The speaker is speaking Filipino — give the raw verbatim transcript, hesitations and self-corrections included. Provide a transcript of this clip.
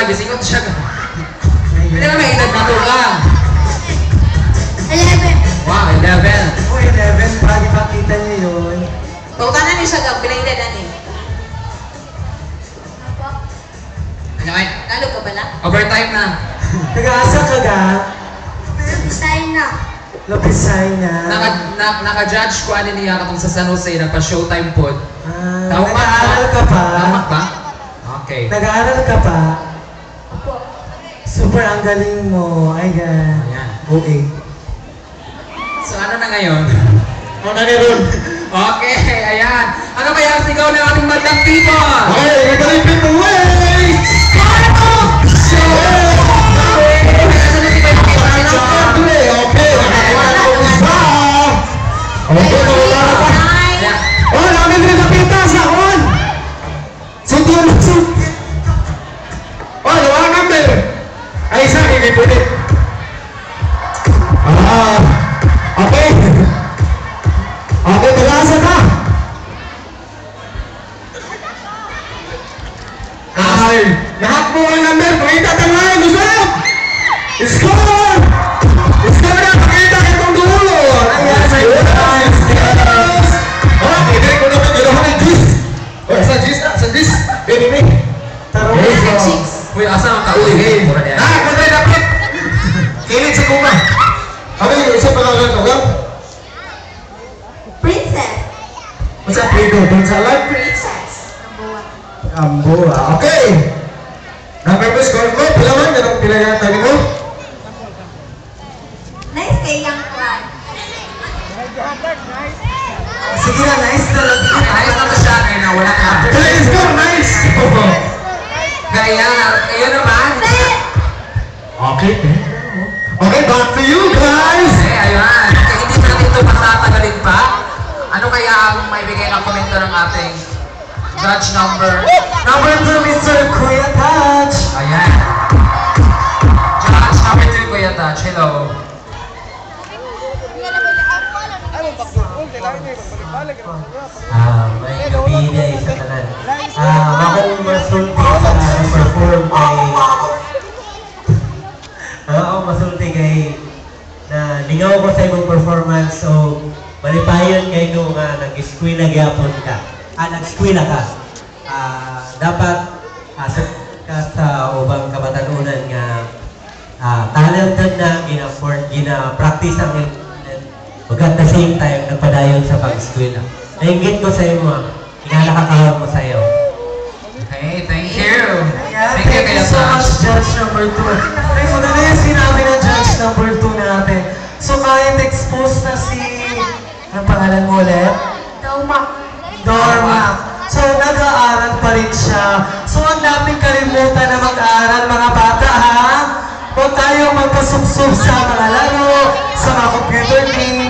bisingot siya. Hindi na may edad na to ka. eleven. Wow, eleven. Oh, eleven. Pagi pakita niyo yun. Pautanan niyo siya gab, bilang edad ani. Ano kayo? Nalo ka pala? Overtime na. Nag-aasa ka ga? Sign na. Lopisay na. Naka, na, naka-judge ko ano niya katong sa San Jose, nagpa-showtime pod. Ah, Tama ba? nag-aaral ka pa? Tama ba? Okay. Nag-aaral ka pa? Super ang galing mo. Ay, gan. Ayan. Okay. So ano na ngayon? Ano na rin? Okay, ayan. Ano kaya ang sigaw ng ating madlang people? Okay, nagaling people way! Oh, namin rin nakita sa on! Sige, sige! Oh, nawa number! Ay, isa, hindi pwede. Ah, okay. Okay, tagasa ka! Ay, lahat mo ang number, pakita tangan, usap! Score! Score na, pakita kitong dulo! Ayan, sa iyo, guys! Okay, dili ko naman yun ako ng juice! Oh, sa juice na, sa juice! Baby, baby! Taro mo Ayan, ito! chicks. Uy, asa ang tao? Uy, Mura niya. ah, patay na pit! Kilit sa kuma! Ano yung isa pa lang ito, gang? Princess. What's up, Rico? Bansalan? Princess. Number one. Ambo, ah. Okay! Number mo, score ko. Pilawan, ganun pila yata ni mo? Nice kay Young Clan. Sige na, nice na lang. Ayos na to siya, kaya na wala ka. Okay, score, nice! Kaya, ayun naman. Okay, okay, back to you guys! Eh, ayun. Kaya hindi natin ito patatagalin pa. Ano kaya ang maibigay na komento ng ating judge number? Number two, Mister Kuya Touch! Ayan. Judge number two, Kuya Touch. Hello. Ah, may gabi na isa tanan. Ah, akong masulti sa perform kay Ah, ako masulti kay na lingaw ko sa imong performance so malipayon kay ko nga nag-eskwela gyapon ka. Ah, nag-eskwela ka. Ah, dapat asa ka sa ubang kabatanunan nga ah, talented na gina-for gina-practice ang Pag at the same time, nagpadayon sa pag-eskwela. Nainggit ko sa iyo mo, inalakakahal mo sa iyo. Okay, thank you. Yeah, Thank you, Kuya so much, Touch. Judge number two. Ay, maganda yung sinabi ng Judge number two natin. So, kahit expose na si... Anong pangalan mo ulit? Doma. Dorma. So, nag-aaral pa rin siya. So, ang daming kalimutan na mag-aaral, mga bata, ha? Huwag tayong magpasubsub sa mga laro, sa mga computer games,